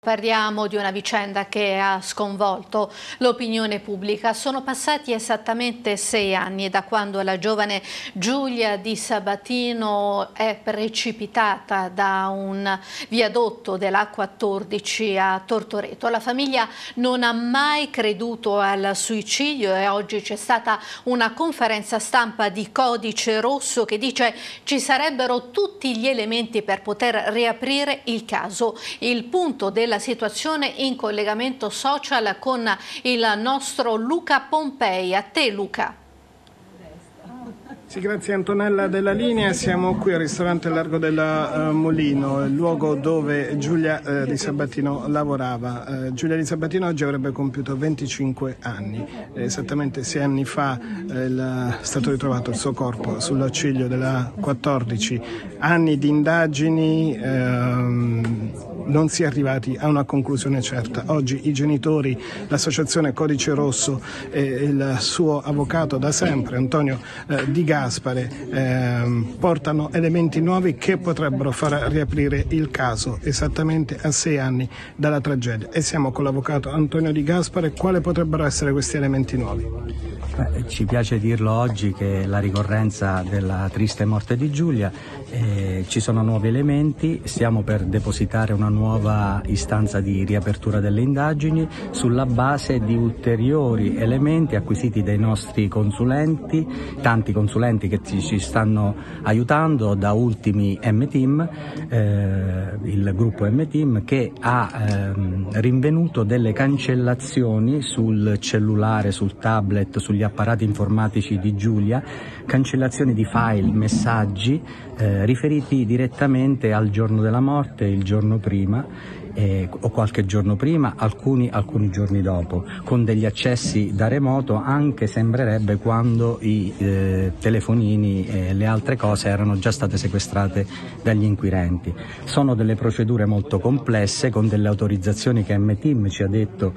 Parliamo di una vicenda che ha sconvolto l'opinione pubblica. Sono passati esattamente 6 anni da quando la giovane Giulia Di Sabatino è precipitata da un viadotto della A14 a Tortoreto. La famiglia non ha mai creduto al suicidio e oggi c'è stata una conferenza stampa di Codice Rosso che dice ci sarebbero tutti gli elementi per poter riaprire il caso. Il punto della situazione in collegamento social con il nostro Luca Pompei. A te Luca. Sì, grazie Antonella della linea. Siamo qui al ristorante Largo del Mulino, il luogo dove Giulia Di Sabatino lavorava. Giulia Di Sabatino oggi avrebbe compiuto 25 anni. Esattamente 6 anni fa è stato ritrovato il suo corpo sul ciglio della 14. Anni di indagini, non si è arrivati a una conclusione certa. Oggi i genitori, l'associazione Codice Rosso e il suo avvocato da sempre, Antonio Di Gaspare, portano elementi nuovi che potrebbero far riaprire il caso esattamente a 6 anni dalla tragedia. E siamo con l'avvocato Antonio Di Gaspare. Quali potrebbero essere questi elementi nuovi? Ci piace dirlo oggi che è la ricorrenza della triste morte di Giulia, ci sono nuovi elementi, stiamo per depositare una nuova istanza di riapertura delle indagini sulla base di ulteriori elementi acquisiti dai nostri consulenti, tanti consulenti che ci stanno aiutando, da ultimi M-Team, il gruppo M-Team che ha rinvenuto delle cancellazioni sul cellulare, sul tablet, sugli apparati informatici di Giulia, cancellazioni di file, messaggi riferiti direttamente al giorno della morte, il giorno prima o qualche giorno prima, alcuni giorni dopo, con degli accessi da remoto, anche sembrerebbe quando i telefonini e le altre cose erano già state sequestrate dagli inquirenti. Sono delle procedure molto complesse, con delle autorizzazioni che M-Team ci ha detto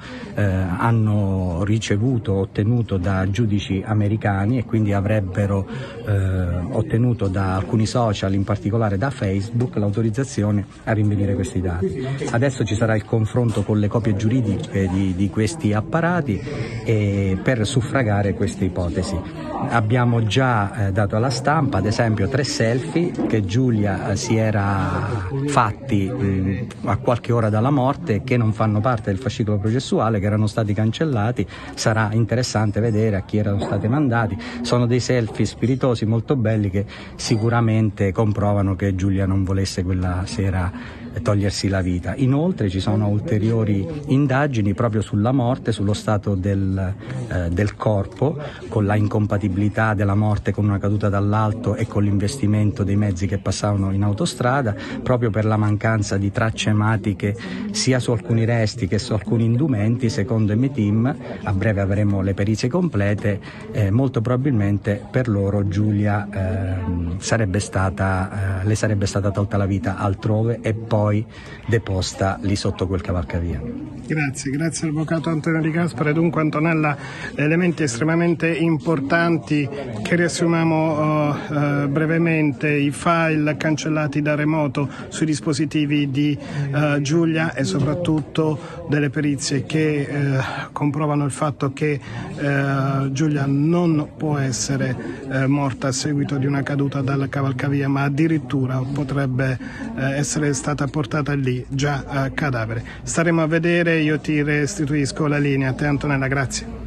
hanno ricevuto, ottenuto da giudici americani, e quindi avrebbero ottenuto da alcuni social, in particolare da Facebook, l'autorizzazione a rinvenire questi dati. Adesso ci sarà il confronto con le copie giuridiche di questi apparati per suffragare queste ipotesi. Abbiamo già dato alla stampa, ad esempio, 3 selfie che Giulia si era fatti a qualche ora dalla morte, che non fanno parte del fascicolo processuale, che erano stati cancellati. Sarà interessante vedere a chi erano stati mandati. Sono dei selfie spiritosi molto belli che sicuramente comprovano che Giulia non volesse quella sera togliersi la vita. Inoltre ci sono ulteriori indagini proprio sulla morte, sullo stato del corpo, con la incompatibilità della morte con una caduta dall'alto e con l'investimento dei mezzi che passavano in autostrada, proprio per la mancanza di tracce ematiche sia su alcuni resti che su alcuni indumenti. Secondo M-Team, a breve avremo le perizie complete, molto probabilmente per loro Giulia le sarebbe stata tolta la vita altrove e poi deposta lì sotto quel cavalcavia. Grazie all'avvocato Antonio Di Gaspare. Dunque Antonella, elementi estremamente importanti che riassumiamo brevemente: i file cancellati da remoto sui dispositivi di Giulia e soprattutto delle perizie che comprovano il fatto che Giulia non può essere morta a seguito di una caduta dalla cavalcavia, ma addirittura potrebbe essere stata portata lì già cadavere. Staremo a vedere. Io ti restituisco la linea. A te Antonella, grazie.